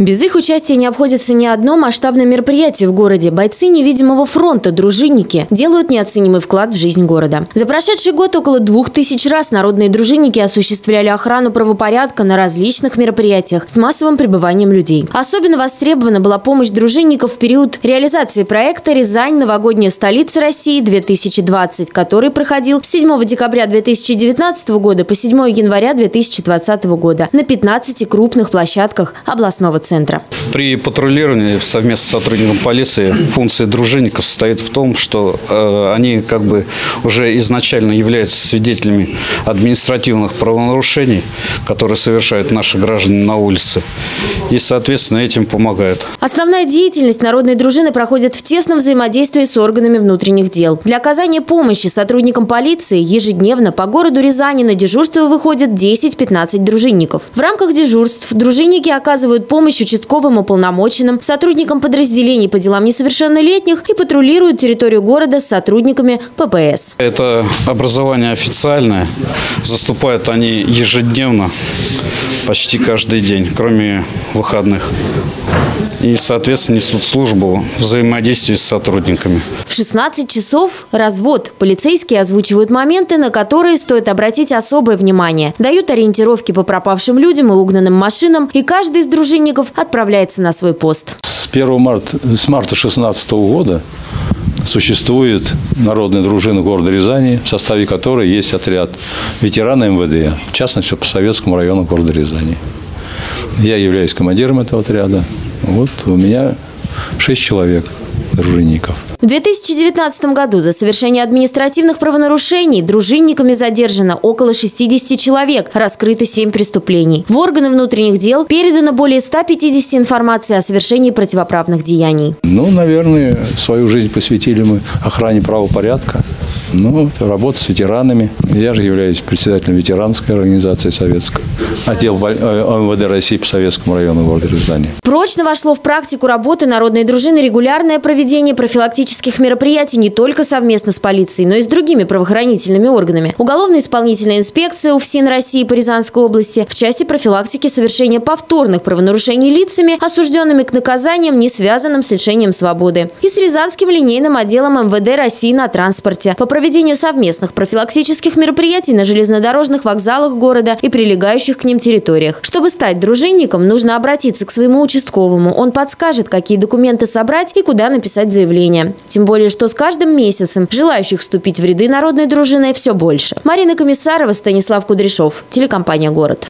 Без их участия не обходится ни одно масштабное мероприятие в городе. Бойцы невидимого фронта, дружинники, делают неоценимый вклад в жизнь города. За прошедший год около 2000 раз народные дружинники осуществляли охрану правопорядка на различных мероприятиях с массовым пребыванием людей. Особенно востребована была помощь дружинников в период реализации проекта «Рязань. Новогодняя столица России-2020», который проходил с 7 декабря 2019 года по 7 января 2020 года на 15 крупных площадках областного центра. При патрулировании совместно с сотрудником полиции функция дружинника состоит в том, что они уже изначально являются свидетелями административных правонарушений, которые совершают наши граждане на улице, и, соответственно, этим помогают. Основная деятельность народной дружины проходит в тесном взаимодействии с органами внутренних дел. Для оказания помощи сотрудникам полиции ежедневно по городу Рязани на дежурство выходит 10-15 дружинников. В рамках дежурств дружинники оказывают помощь участковым уполномоченным, сотрудникам подразделений по делам несовершеннолетних и патрулируют территорию города с сотрудниками ППС. Это образование официальное. Заступают они ежедневно, почти каждый день, кроме выходных. И, соответственно, несут службу в взаимодействии с сотрудниками. В 16 часов развод. Полицейские озвучивают моменты, на которые стоит обратить особое внимание. Дают ориентировки по пропавшим людям и угнанным машинам, и каждый из дружинников отправляется на свой пост. С марта 2016 года существует народная дружина города Рязани, в составе которой есть отряд ветерана МВД, в частности, по Советскому району города Рязани. Я являюсь командиром этого отряда. Вот у меня 6 человек дружинников. В 2019 году за совершение административных правонарушений дружинниками задержано около 60 человек, раскрыто 7 преступлений. В органы внутренних дел передано более 150 информации о совершении противоправных деяний. Наверное, свою жизнь посвятили мы охране правопорядка. Работа с ветеранами. Я же являюсь председателем ветеранской организации советской. Отдел МВД России по Советскому району города Рязани. Прочно вошло в практику работы народной дружины регулярное проведение профилактических мероприятий не только совместно с полицией, но и с другими правоохранительными органами. Уголовно-исполнительная инспекция УФСИН России по Рязанской области в части профилактики совершения повторных правонарушений лицами, осужденными к наказаниям, не связанным с лишением свободы. И с Рязанским линейным отделом МВД России на транспорте по проведению совместных профилактических мероприятий на железнодорожных вокзалах города и прилегающих к ним территориях. Чтобы стать дружинником, нужно обратиться к своему участковому. Он подскажет, какие документы собрать и куда написать заявление. Тем более, что с каждым месяцем желающих вступить в ряды народной дружины все больше. Марина Комиссарова, Станислав Кудряшов, телекомпания «Город».